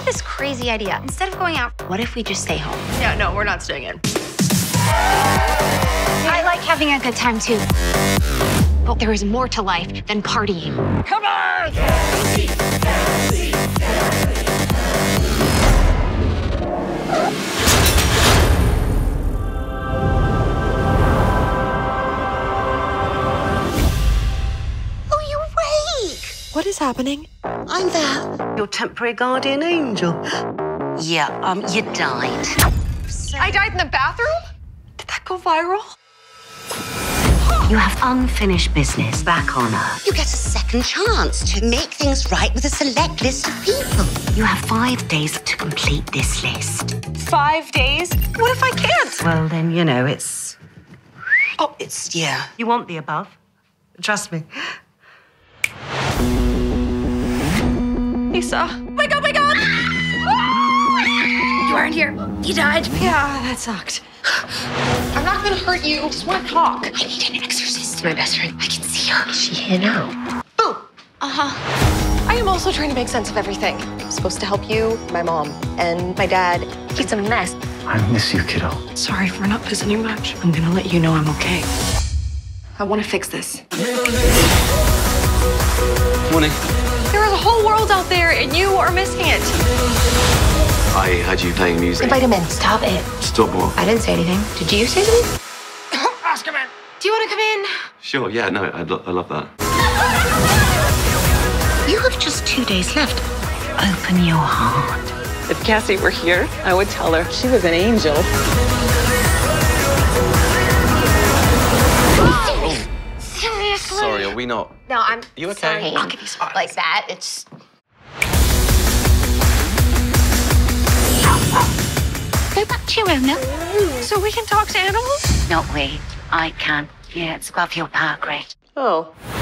this crazy idea. Instead of going out, what if we just stay home? Yeah, no, we're not staying in. I like having a good time, too. But there is more to life than partying. Come on! Cassie, Cassie, Cassie. Oh, you're awake! What is happening? I'm there. Your temporary guardian angel. Yeah, you died. I died in the bathroom? Did that go viral? You have unfinished business back on Earth. You get a second chance to make things right with a select list of people. You have 5 days to complete this list. 5 days? What if I can't? Well, then, you know, it's... Oh, it's, yeah. You want the above. Trust me. Lisa. Wake up, wake up! You weren't here. You died. Yeah, that sucked. I'm not gonna hurt you. I just want to talk. I need an exorcist. My best friend. I can see her. Is she here now? Boom. Uh-huh. I am also trying to make sense of everything. I'm supposed to help you, my mom, and my dad. He's a mess. I miss you, kiddo. Sorry for not visiting much. I'm gonna let you know I'm okay. I want to fix this. Morning. There is a whole world out there, and you are missing it. I heard you playing music. Invite him in. Stop it. Stop what? I didn't say anything. Did you say something? Ask him in. Do you want to come in? Sure, yeah, no, I love that. You have just 2 days left. Open your heart. If Cassie were here, I would tell her she was an angel. Seriously? Sorry, are we not? No, I'm You okay? sorry. I'll give you some. Like that. It's... Go back to your owner. So we can talk to animals? Not we. I can. Yeah, it's above your power grade. Oh.